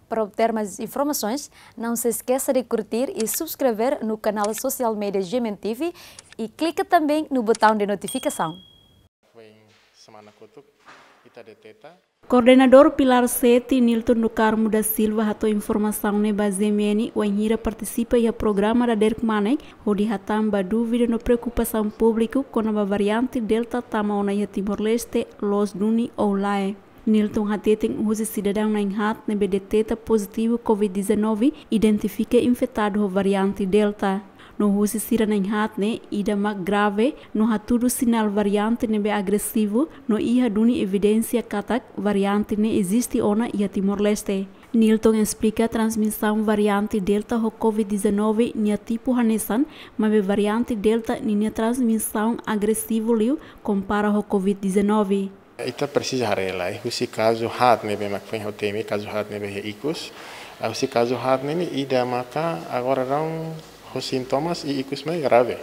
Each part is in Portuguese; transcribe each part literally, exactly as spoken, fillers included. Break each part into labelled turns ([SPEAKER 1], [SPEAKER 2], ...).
[SPEAKER 1] Para obter mais informações, não se esqueça de curtir e subscrever no canal social media G M N T V e clique também no botão de notificação.
[SPEAKER 2] Coordenador Pilar sete, Nilton do Carmo da Silva, ratou informação na base M N, o Anhira participa e o programa da Derek Manek, onde hatamba dúvida na preocupação pública com a variante Delta tamaona e Timor-Leste, Los Duni ou Lae. Nilton Hateten, usa cidadão na Inhat, na B D T positivo Covid dezenove, identifica infectado com variante Delta. No uso sira na Inhat, né, ida mais grave, no hatudo sinal variante nebe agressivo, no iha duni evidência katak variante ne existe ona ia Timor-Leste. Nilton explica a transmissão variante Delta ho Covid dezenove nia tipo hanesan, mas variante Delta nia transmissão agressivo liu compara ho Covid dezenove.
[SPEAKER 3] Ita precisa rela, e se caso hat nebe mak foi hotemi, caso hat nebe icus, se caso hat nebe ida maka agora não os sintomas e icus mais grave.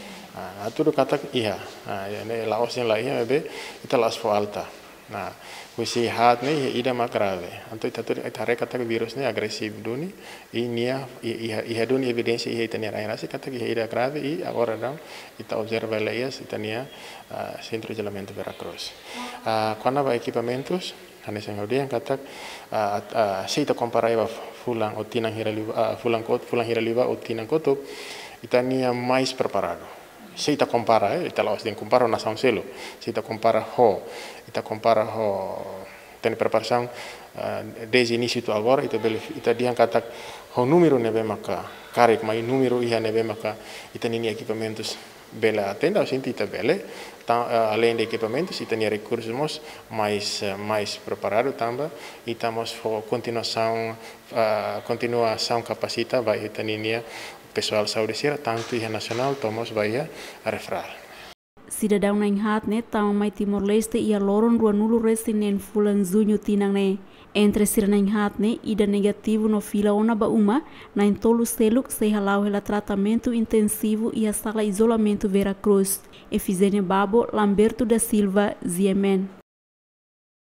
[SPEAKER 3] Ah, tudo kata iya, ah, ne laos yang lain nebe ita las fo alta. Nah, se hat ne ida mak grave. Anto ita tudo ita reka kata virus ne agressivo duni, e nia e e duni evidência e ita nia raina se kata que ida grave e agora não ita observa leias ita nia uh, Centro de Isolamento Veracruz. Uh, quando há equipamentos, a nessa dia kata uh, uh, se ita comparava fulan ou tinang hiraliba, uh, fulan kot fulan hiraliba ou tinang kotop, ita nia mais preparado. Se ita compara, eh, ita laos den compara nação selo. Se ita compara ho, ita compara ho tem preparação uh, desde início até agora, ita bele ita dia kata ho número nebe maka karek mai número ia nebe maka ita nia equipamentos bela atenda o senti ita bele. Uh, além de equipamentos, e tem recursos mais uh, mais preparados também, e estamos for continuação uh, continuação capacita vai ter pessoal saúde sira tanto e nacional tomos vai a refrar.
[SPEAKER 2] Cidadão na Inhat ne tama mai Timor-Leste ia loron rua nulo resinen fulan zunyo tinang ne. Entre sira na Inhat ne ida negativo no fila ona ba uma na entolo seluk se halau hela tratamento intensivo e a sala isolamento Veracruz. Efizene Babo, Lamberto da Silva, Z M N.